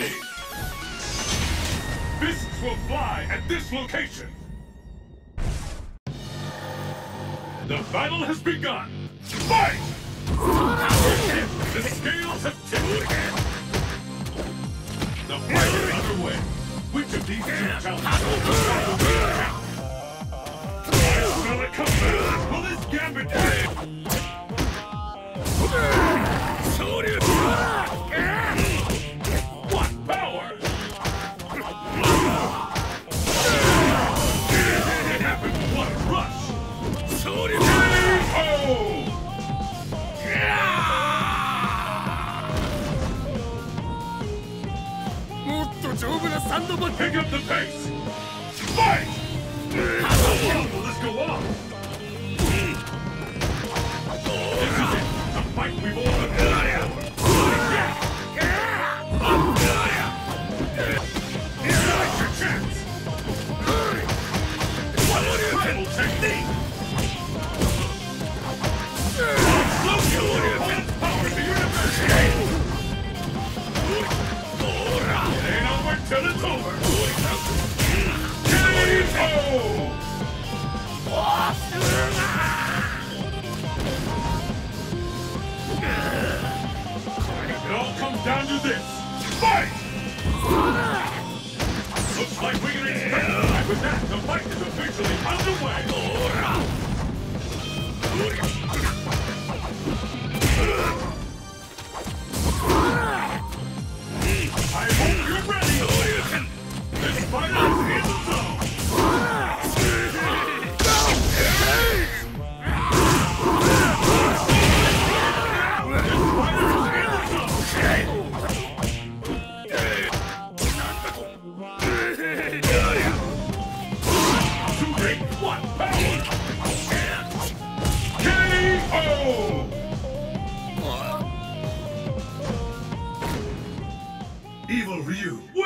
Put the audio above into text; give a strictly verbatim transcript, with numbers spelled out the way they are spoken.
compatibility! Fists will fly at this location! The battle has begun! Fight! The scales have tipped! The fight is underway! Which of these two challenges will be attacked? I smell a comeback! Will this gambit hit? What power! It happened! What a rush! Oh! Pick up the pace! Fight! How long will this go on? This is it! The fight we've all been waiting for! Here's your chance! What a incredible technique! Power to universe! It ain't over till it's over! K O! It all comes down to this! Fight! Looks like we can expect a fight with that. The fight is officially underway! I hope you're ready! This fighter is in the zone! This fighter is in the zone! Two, three, one, power! K O! Evil Ryu